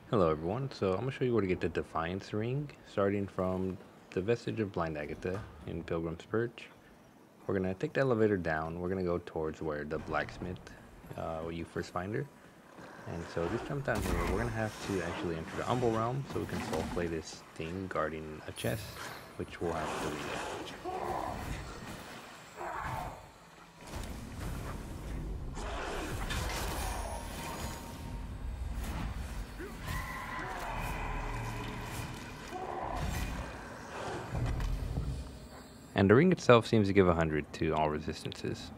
Hello everyone, so I'm going to show you where to get the Defiance ring, starting from the Vestige of Blind Agatha in Pilgrim's Perch. We're going to take the elevator down, we're going to go towards where the blacksmith, where you first find her. And so just jump down here, we're going to have to actually enter the Humble Realm so we can soul play this thing guarding a chest, which we'll have to read. And the ring itself seems to give 100 to all resistances.